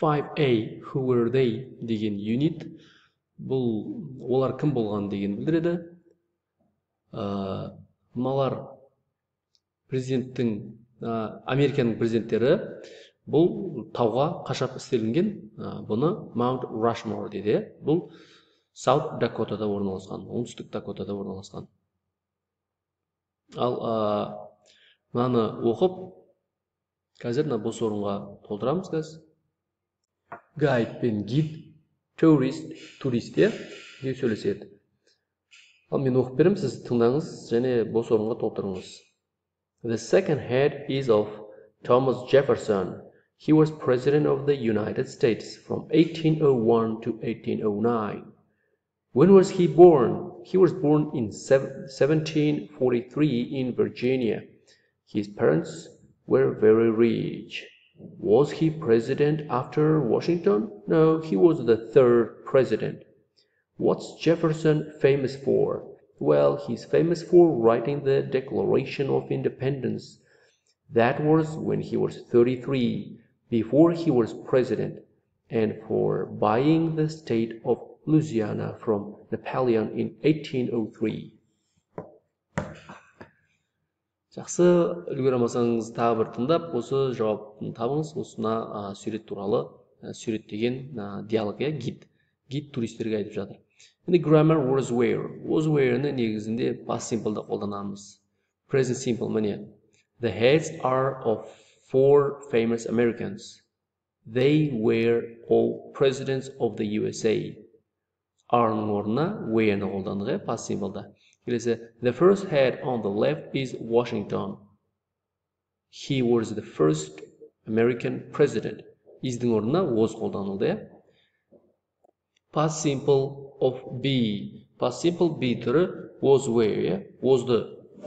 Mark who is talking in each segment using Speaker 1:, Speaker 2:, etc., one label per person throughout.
Speaker 1: 5A, who were they деген unit. Бұл олар кім болған деген білдіреді. Мыналар президенттің Американың президенттері бұл тауға қашап істелінген. Бұны Mount Rushmore дейді. Бұл South Dakota'da орналасқан, оңтүстік Дакотада орналасқан. Ал мынаны оқып, қазір мына бос орынға толтырамыз қазір. Guide пен гид, турист не сөйлеседі. Ал мен оқып берем, сіз тыңдаңыз және бос орынға толтырыңыз. The second head is of Thomas Jefferson. He was president of the United States from 1801 to 1809. When was he born? He was born in 1743 in Virginia. His parents were very rich. Was he president after Washington? No, he was the third president. What's Jefferson famous for? Well, he's famous for writing the Declaration of Independence. That was when he was 33, before he was president, and for buying the state of Louisiana from Napoleon in 1803. Жақсы, үлгере алмасаңыз тағы бір тыңдап, осы жауаптың табыңыз. Осына сурет туралы, сурет деген диалог, гид туристерге айтып жатыр. Енді grammar was where-ні негізінде past simple-да қолданамыз. Present simple міне. The heads are of 4 famous Americans. They were all presidents of the USA. Are-ның орнына were-ні қолдандық, past simple-да. Келесі, the first head on the left is Washington. He was the first American president. Is-дің орнына was қолданылды. Past simple of be. Past simple be түрі was where, was-ды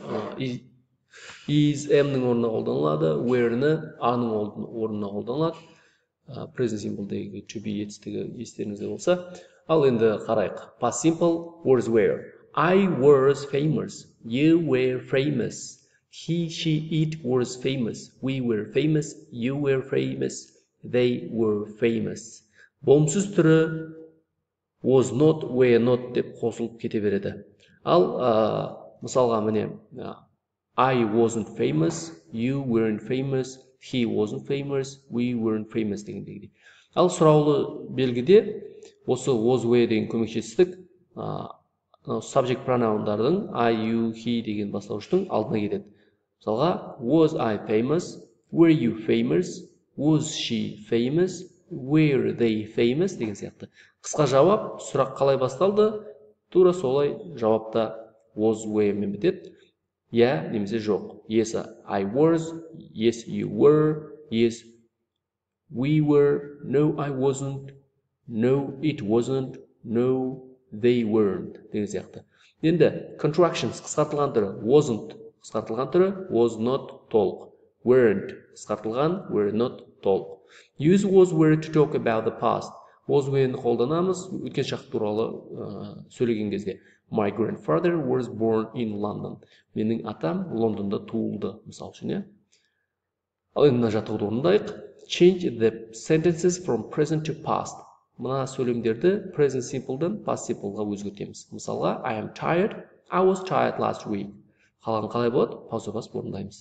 Speaker 1: is am-ның орнына қолданылады, were-ні a-ның орнына қолданылады. Present simple-дегі to be етістігі естеріңізде болса. Ал енді қарайық. Past simple was where. I was famous. You were famous. He, she, it was famous. We were famous. You were famous. They were famous. Болымсыз түрі was not, were not деп қосылып кете береді. Ал мысалға міне I wasn't famous. You weren't famous. He wasn't famous. We weren't famous дегендегідей. Ал сұраулы белгіде осы was, were деген көмекшестік subject pronouндардың I, you, he деген бастауыштың алдына кетеді. Мысалға, was I famous? Were you famous? Was she famous? Were they famous? Деген сияқты. Қысқа жауап, сұрақ қалай басталды? Тура солай жауапта was, were мен бітеді. Я немесе жоқ. Yes, I was. Yes, you were. Yes, we were. No, I wasn't. No, it wasn't. No, they weren't деген сияқты. Енді contractions қысқартылған түрі wasn't, қысқартылған түрі was not толық. Weren't қысқартылған, were not толық. Use was, were to talk about the past. Was, were'ні қолданамыз өткен шақ туралы сөйлеген кезде. My grandfather was born in London. Менің атам Лондонда туылды, мысал үшін. Ал енді мына жаттығуды орындайық. Change the sentences from present to past. Мына сөйлемдерді present simple-дан past simple-ға өзгертеміз. Мысалға, I am tired. I was tired last week. Қалған қалай болады? Пауза басып орындаймыз.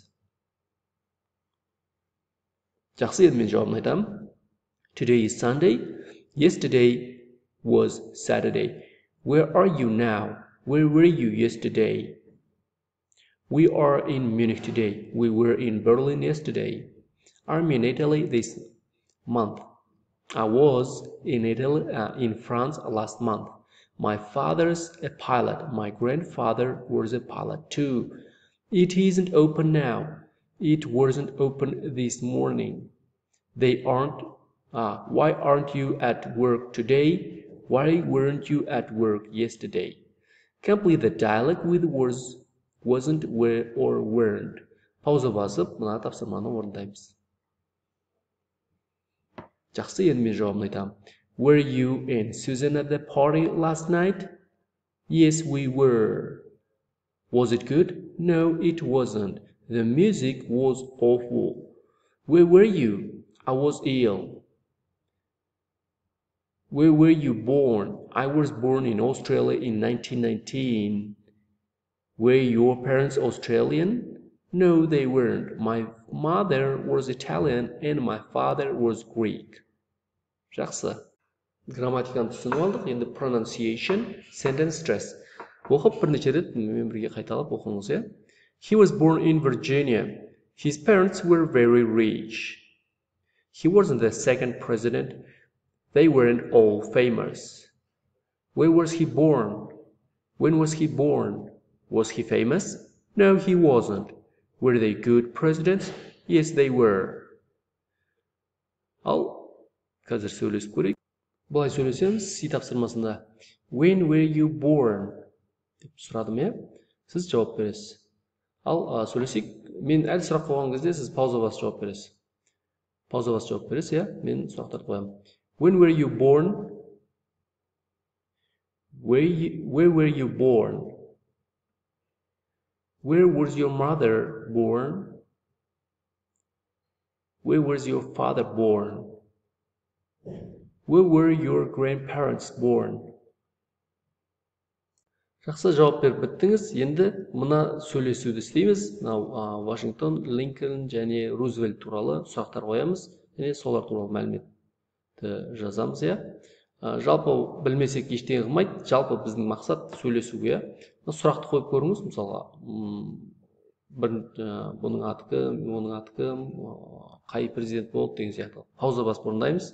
Speaker 1: Жақсы, енді мен жауабын айтамын. Today is Sunday. Yesterday was Saturday. Where are you now? Where were you yesterday? We are in Munich today. We were in Berlin yesterday. I'm in Italy this month. I was in Italy, in France last month. My father's a pilot. My grandfather was a pilot too. It isn't open now. It wasn't open this morning. They aren't. Why aren't you at work today? Why weren't you at work yesterday? Complete the dialogue with was, wasn't, were, or weren't. Пауза басып, мына тапсырманы орындаймыз. Жақсы, енді мен жауабын айтамын. Were you and Susan at the party last night? Yes, we were. Was it good? No, it wasn't. The music was awful. Where were you? I was ill. Where were you born? I was born in Australia in 1919. Were your parents Australian? No, they weren't. My mother was Italian and my father was Greek. Жақсы. Грамматиканы түсініп алдық. Енді pronunciation, sentence stress. Оқып бірнеше рет мен бірге қайталап оқыңыз, иә? He was born in Virginia. His parents were very rich. He wasn't the second president. They weren't all famous. Where was he born? When was he born? Was he famous? No, he wasn't. Were they good presidents? Yes, they were. Ал қазір сөйлесіп көрейік. Былай сөйлесеміз, C тапсырмасында When were you born? деп сұрадым, иә? Сіз жауап бересіз. Ал сөйлесек, мен әлі сұрақ қойған кезде сіз пауза басып жауап бересіз. Пауза басып жауап бересіз, иә? Мен сұрақтарды қоямын. When were you born? Where were you born? Where was your mother born? Where was your father born? Where were your grandparents born? Жақсы, жауап беріп біттіңіз. Енді мына сөйлесуді істейміз. Вашингтон, Линкольн және Рузвельт туралы сұрақтар қоямыз. Және солар туралы мәліметті жазамыз, иә? Жалпы білмесек ештеңе қылмайды. Жалпы біздің мақсат сөйлесуге. Сұрақты қойып көріңіз, мысалға, бұның аты кім, оның аты кім, қай президент болды деген сияқты. Пауза басып орындаймыз.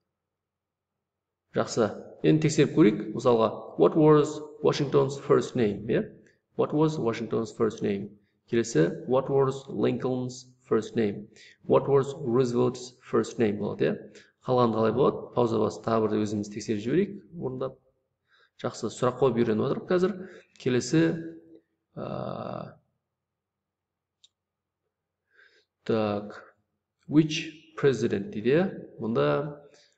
Speaker 1: Жақсы. Енді тексеріп көрейік. Мысалға, what was Washington's first name? Yeah? What was Washington's first name? Келесі, what was Lincoln's first name? What was Roosevelt's first name? Болады, иә? Қалған қалай болады? Пауза басып тағы бір өзіміз тексеріп жіберейік, орындап. Жақсы, сұрақ қойып үйреніп отырып қазір. Келесі, так, which president дейді, мұнда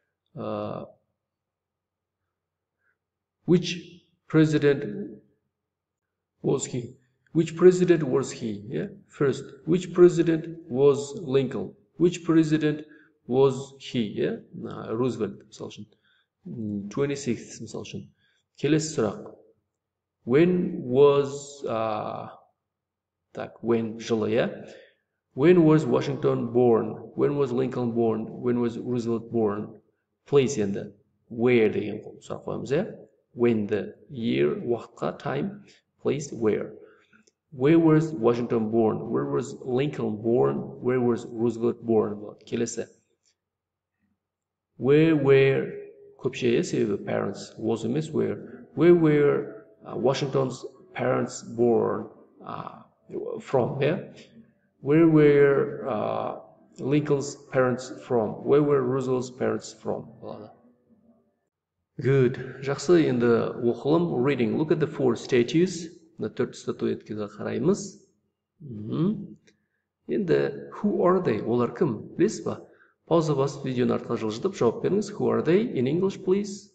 Speaker 1: which president was he? Which president was he? Yeah? First, which president was Lincoln? Which president was he? Yeah? Roosevelt, мысал үшін. 26th, мысал үшін. Келесі сұрақ. When was, так, when, жылы, yeah? When was Washington born? When was Lincoln born? When was Roosevelt born? Place енді. Where деген сұрақ қойымыз, yeah? When, the year, уақытқа, time, place, where. Where was Washington born? Where was Lincoln born? Where was Roosevelt born? Келесі. Where were, көпше, себебі parents, was емес, where. Where were Washington's parents born from? Yeah? Where were Lincoln's parents from? Where were Roosevelt's parents from? Good. Жақсы, енді оқылым. Reading. Look at the four statues. Төрт статуэткеге қараймыз. Енді who are they? Олар кім? Білесіз ба? Пауза басып видеоны артқа жылжытып жауап беріңіз. Who are they? In English, please.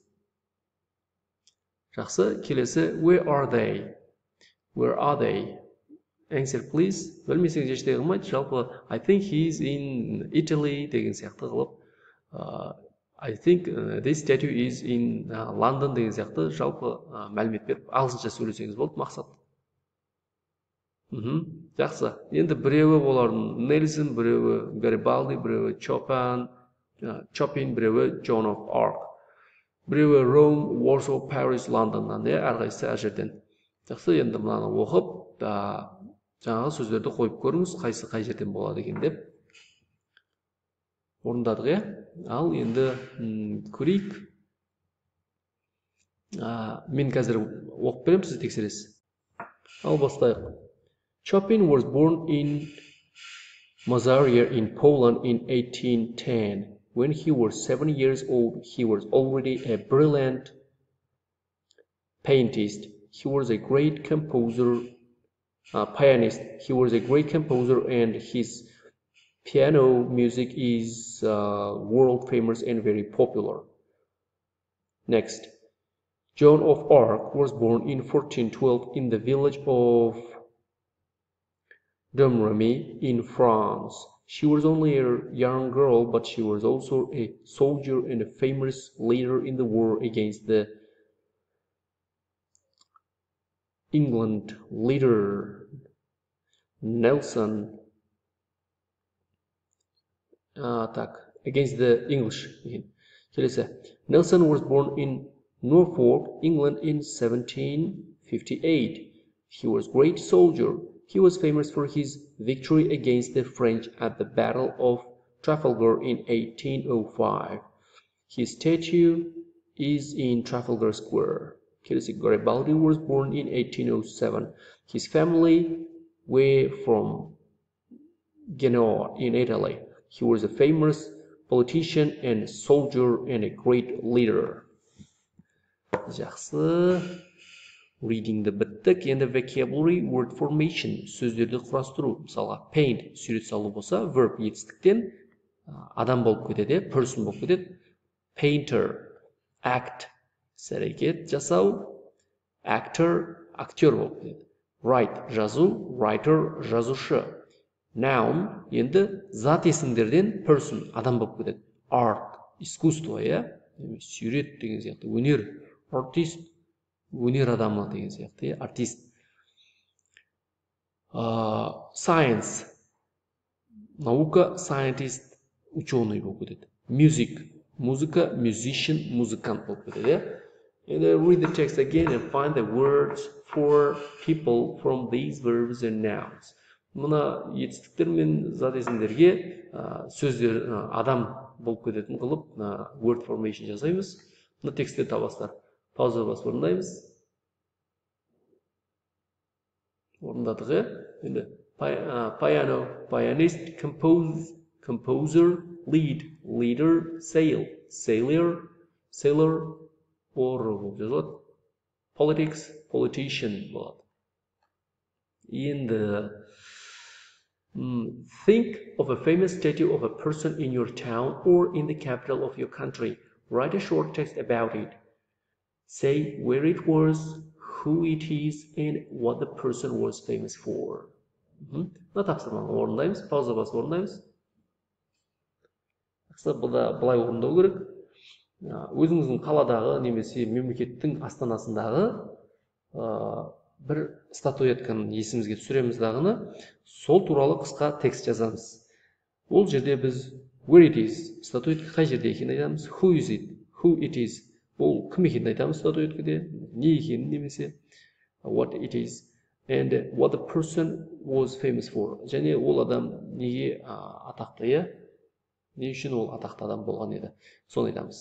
Speaker 1: Жақсы. Келесі where are they? Where are they? Answer, please. Білмесеңіз ештеңе қылмайды. Жалпы I think he's in Italy деген сияқты қылып. I think this statue is in London деген сияқты жалпы мәлімет беріп, ағылшынша сөйлесеңіз болды, мақсат. Жақсы. Енді біреуі олардың Нельсон, біреуі Гарибалди, біреуі Chopin, біреуі Joan of Arc. Біреуі Rome, Warsaw, Paris, Londonнан, әрқайсысы әр жерден. Жақсы, енді мынаны оқып, жаңағы сөздерді қойып көріңіз, қайсы қай жерден болады екен деп. Орындадық, иә? Ал енді көрейік. Мен қазір оқып берем, сіз тексересіз. Ал бастайық. Chopin was born in Mazaria in Poland in 1810. When he was 7 years old, he was already a brilliant pianist. He was a great composer, He was a great composer, and his piano music is world famous and very popular. Next, Joan of Arc was born in 1412 in the village of Domremy in France. She was only a young girl, but she was also a soldier and a famous leader in the war against the England leader Nelson. Against the English. Nelson was born in Norfolk, England in 1758. He was a great soldier. He was famous for his victory against the French at the Battle of Trafalgar in 1805. His statue is in Trafalgar Square. Garibaldi was born in 1807. His family were from Genoa in Italy. He was a famous politician and soldier and a great leader. Жақсы. Reading'ді біттік. Енді vocabulary, word formation, сөздерді құрастыру. Мысалға, paint, сурет салу болса, verb етістіктен адам болып кетеді, person болып кетеді. Painter, act, әрекет жасау, actor, актер болып кетеді. Write, жазу, writer, жазушы. Noun, енді зат есімдерден person, адам болып кетеді. Art, искусство, сурет деген сияқты, өнер, artist, өнер адамы деген сияқты, артист. Science, наука, scientist, ученый болып кетеді. Music, музыка, musician, музыкант болып кетеді. And read the text again and find the words for people from these verbs and nouns. Мына етістіктер мен зат есімдерге сөздер адам болып кететін қылып word formation жасаймыз. Мына текстте табасыздар. Пауза басып орындаймыз. Орындадық, енді piano, pianist, composer, lead, leader, sail, sailor, sailor, болып жазылады. Politics, politician болады. Енді think of a famous statue of a person in your town or in the capital of your country. Write a short text about it. Say where it was, who it is, and what the person was famous for. Мына тапсырманы орындаймыз, пауза басып орындаймыз. Бұлай орындау керек. Өзіңіздің қаладағы немесе мемлекеттің астанасындағы бір статуэтканы есімізге түсіреміз дағыны, сол туралы қысқа текст жазамыз. Ол жерде біз where it is, статуэтка қай жерде екенін айтамыз, who is it, who it is, ол кім екенін айтамыз статуэткеде, не екенін немесе what it is, and what the person was famous for. Және ол адам неге атақты, не үшін ол атақты адам болған еді, соны айтамыз.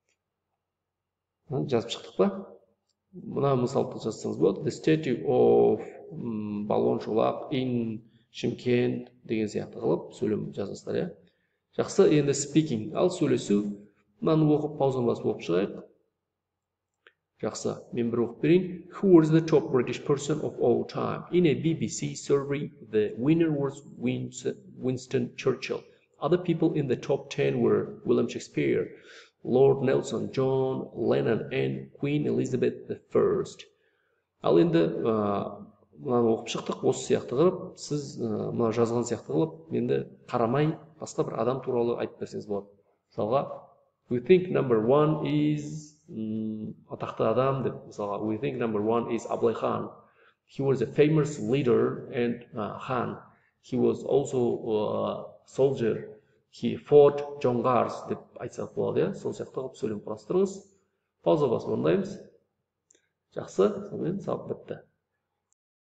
Speaker 1: Жазып шықтық па? Мына мысалды жазсаңыз болады. The statue of балуан шолақ in Шымкент деген сияқты қылып сөйлем жазасыздар, Жақсы, енді speaking, ал сөйлесу. Мынаны оқып паузаны басып оқып шығайық. Жақсы, мен бір оқып берейін. Who was the top British person of all time? In a BBC survey, the winner was Winston Churchill. Other people in the top 10 were William Shakespeare, Lord Nelson, John Lennon, and Queen Elizabeth I. Ал енді мынаны оқып шықтық, осы сияқты қылып, сіз мына жазған сияқты қылып, енді қарамай, басқа бір адам туралы айтып берсеңіз болады. Мысалға, we think number one is атақты адам деп, мысалға, we think number one is Абылай хан. He was a famous leader and хан. He was also a soldier. He fought жоңғар деп айтсақ болады, сол сияқты қылып сөйлем құрастырыңыз. Пауза басып орындаймыз. Жақсы, сонымен сабақ бітті.